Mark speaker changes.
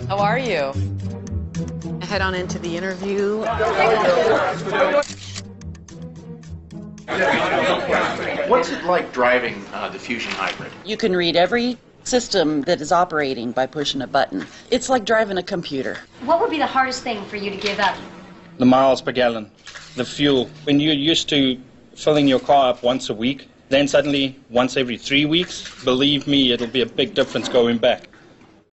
Speaker 1: How are you?
Speaker 2: Head on into the interview.
Speaker 3: What's it like driving the Fusion Hybrid?
Speaker 4: You can read every system that is operating by pushing a button. It's like driving a computer.
Speaker 5: What would be the hardest thing for you to give up?
Speaker 6: The miles per gallon, the fuel. When you're used to filling your car up once a week, then suddenly once every 3 weeks, believe me, it'll be a big difference going back.